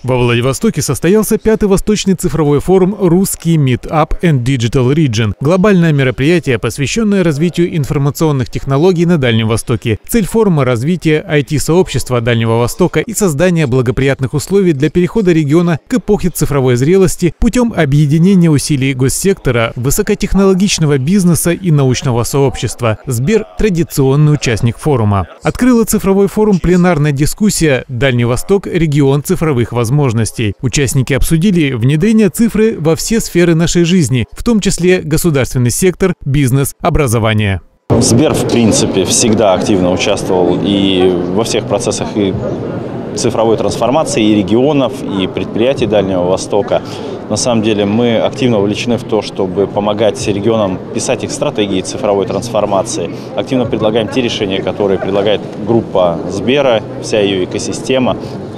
Во Владивостоке состоялся 5-й Восточный цифровой форум «Русский Meetup and Digital Region» – глобальное мероприятие, посвященное развитию информационных технологий на Дальнем Востоке. Цель форума – развитие IT-сообщества Дальнего Востока и создание благоприятных условий для перехода региона к эпохе цифровой зрелости путем объединения усилий госсектора, высокотехнологичного бизнеса и научного сообщества. Сбер – традиционный участник форума. Открыла цифровой форум пленарная дискуссия «Дальний Восток. Регион цифровых возможностей». Участники обсудили внедрение цифры во все сферы нашей жизни, в том числе государственный сектор, бизнес, образование. Сбер, в принципе, всегда активно участвовал и во всех процессах и цифровой трансформации и регионов, и предприятий Дальнего Востока. На самом деле мы активно вовлечены в то, чтобы помогать регионам писать их стратегии цифровой трансформации. Активно предлагаем те решения, которые предлагает группа Сбера, вся ее экосистема.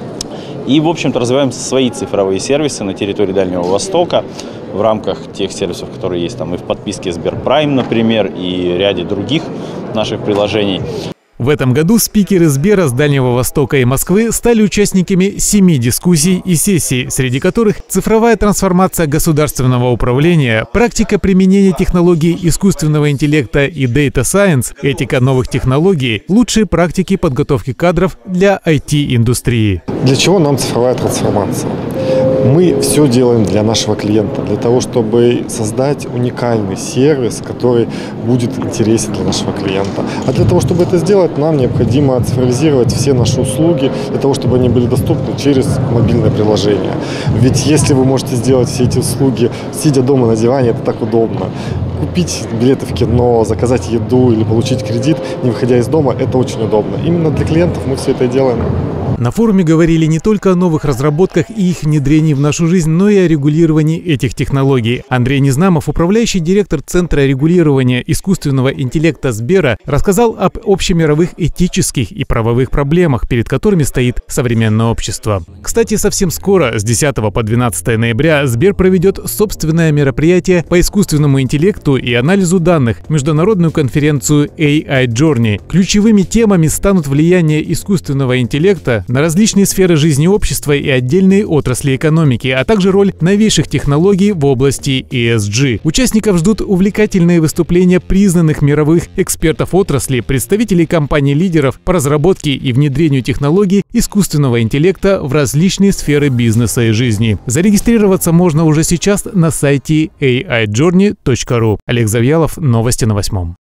И, в общем-то, развиваем свои цифровые сервисы на территории Дальнего Востока в рамках тех сервисов, которые есть там и в подписке Сберпрайм, например, и ряде других наших приложений. В этом году спикеры Сбера с Дальнего Востока и Москвы стали участниками 7 дискуссий и сессий, среди которых цифровая трансформация государственного управления, практика применения технологий искусственного интеллекта и Data Science, этика новых технологий, лучшие практики подготовки кадров для IT-индустрии. Для чего нам цифровая трансформация? Мы все делаем для нашего клиента, для того, чтобы создать уникальный сервис, который будет интересен для нашего клиента. А для того, чтобы это сделать, нам необходимо цифровизировать все наши услуги, для того, чтобы они были доступны через мобильное приложение. Ведь если вы можете сделать все эти услуги, сидя дома на диване, это так удобно. Купить билеты в кино, заказать еду или получить кредит, не выходя из дома, это очень удобно. Именно для клиентов мы все это и делаем. На форуме говорили не только о новых разработках и их внедрении в нашу жизнь, но и о регулировании этих технологий. Андрей Незнамов, управляющий директор Центра регулирования искусственного интеллекта Сбера, рассказал об общемировых этических и правовых проблемах, перед которыми стоит современное общество. Кстати, совсем скоро, с 10 по 12 ноября, Сбер проведет собственное мероприятие по искусственному интеллекту и анализу данных – международную конференцию AI Journey. Ключевыми темами станут влияние искусственного интеллекта на различные сферы жизни общества и отдельные отрасли экономики, а также роль новейших технологий в области ESG. Участников ждут увлекательные выступления признанных мировых экспертов отрасли, представителей компаний-лидеров по разработке и внедрению технологий искусственного интеллекта в различные сферы бизнеса и жизни. Зарегистрироваться можно уже сейчас на сайте aijourney.ru. Олег Завьялов, новости на 8.